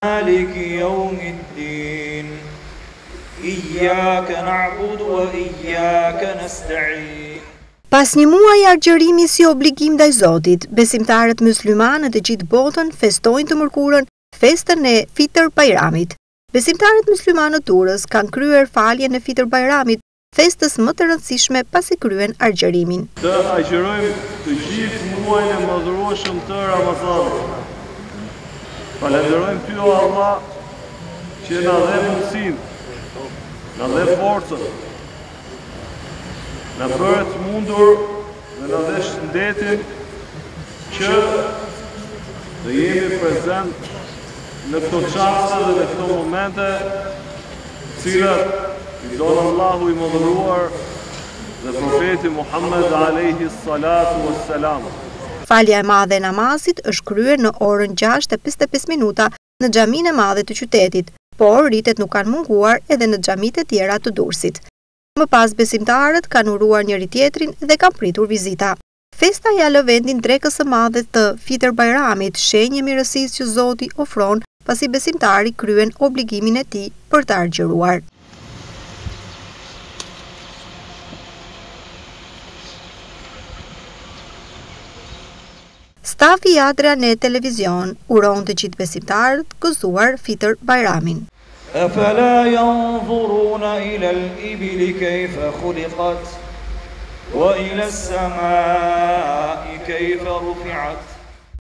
مالك يوم الدين إياك نعبد وإياك نستعين. Pas një muaj argjërimi si obligim ndaj Zotit, besimtarët myslimanë të gjithë botën festojnë të mërkurën festën e Fitr Bajramit. Besimtarët myslimanë të Durrës kanë kryer faljen e Fitr Bajramit, festës më të rëndësishme pasi kryen argjërimin. Të agjërojmë të gjithë muajin e madhërueshëm të Ramazanit. Falenderojmë ty o Allah që na dhe mundësinë, na dhe forcën, na bëre të mundur dhe na dhe shëndetin që të jemi prezent në këto çaste dhe në këto momente, cilat i donë Allahu i mëdhëruar dhe profeti Muhammed alayhi salatu wassalam. Falja e madhe e namazit është kryer në orën 6:55 minuta në xhaminë e madhe të qytetit, por rritet nuk kanë munguar edhe në xhamitë e tjera të Durrësit. Më pas besimtarët kanë uruar njëri tjetrin dhe kanë pritur vizita. Festa ja lë vendin drekës së madhe të Fitr Bajramit, shenjë mirësisë që Zoti ofron pasi besimtari kryen obligimin e tij për të argjëruar. Stafi i Adrianet Televizion uron të gjithë besimtarët gëzuar Fitr Bajramin. أفلا ينظرون إلى الإبل كيف خلقت وإلى السماء كيف رفعت